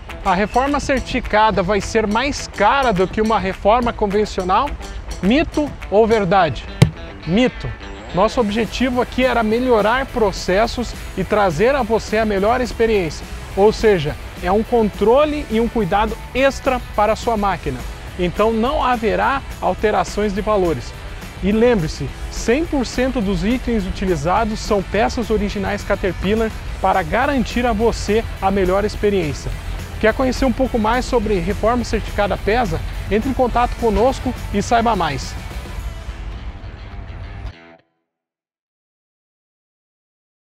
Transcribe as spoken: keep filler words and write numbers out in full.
A reforma certificada vai ser mais cara do que uma reforma convencional? Mito ou verdade? Mito. Nosso objetivo aqui era melhorar processos e trazer a você a melhor experiência. Ou seja, é um controle e um cuidado extra para a sua máquina. Então não haverá alterações de valores. E lembre-se, cem por cento dos itens utilizados são peças originais Caterpillar para garantir a você a melhor experiência. Quer conhecer um pouco mais sobre reforma certificada Pesa? Entre em contato conosco e saiba mais.